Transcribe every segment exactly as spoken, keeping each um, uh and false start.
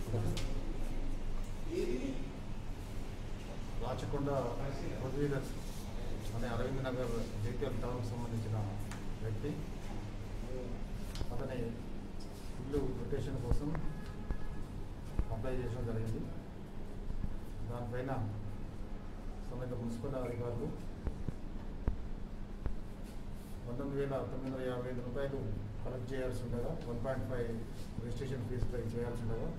రాచకొండ పృథ్వీధర్ అనే అరవింద్ నగర్ జైత్యాల టౌన్కి సంబంధించిన వ్యక్తి అతని ఇల్లు రొటేషన్ కోసం అప్లై చేయడం జరిగింది. దానిపైన సంబంధిత మున్సిపల్ అధికారులు పంతొమ్మిది వేల తొమ్మిది వందల యాభై ఐదు రూపాయలు కలెక్ట్ చేయాల్సి ఉండగా one point five registration fee పై చేయాల్సి ఉండగా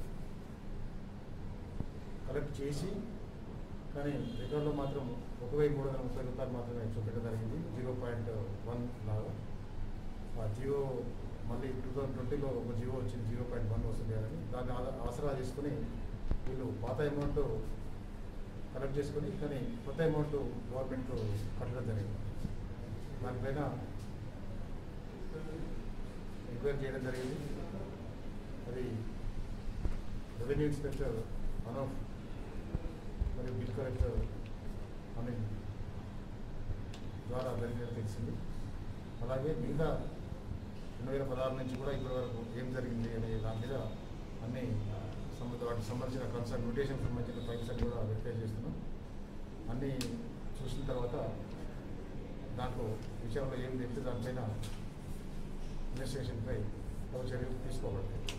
కలెక్ట్ చేసి కానీ రికార్డులో మాత్రం ఒక వెయ్యి మూడు వందల ముప్పై రూపాయలు మాత్రమే చూపెట్టడం జరిగింది. జీరో పాయింట్ వన్ లాగా ఆ జియో మళ్ళీ టూ థౌజండ్ ట్వంటీలో ఒక జియో వచ్చింది, జీరో పాయింట్ వన్ వసూలు చేయాలని. దాన్ని ఆసరా తీసుకుని వీళ్ళు పాత అమౌంట్ కలెక్ట్ చేసుకుని కానీ కొత్త అమౌంట్ గవర్నమెంట్ కట్టడం జరిగింది. దానిపైన ఎంక్వైరీ చేయడం జరిగింది. అది రెవెన్యూ ఇన్స్పెక్టర్ అనూఫ్ మరియు బిల్ కలెక్టర్ అనిల్ ద్వారా జరిగినట్టు తెలిసింది. అలాగే మిగతా రెండు వేల పదహారు నుంచి కూడా ఇప్పటి వరకు ఏం జరిగింది అనే దాని మీద అన్ని సంబంధ వాటికి సంబంధించిన కన్సర్న్ నోటేషన్ సంబంధించిన ఫైల్స్ అని కూడా వెరిఫై చేస్తున్నాం. అన్నీ చూసిన తర్వాత దాంట్లో విషయంలో ఏం తెలిస్తే దానిపైన ఇన్వెస్టిగేషన్పై చర్యలు తీసుకోబడతాయి.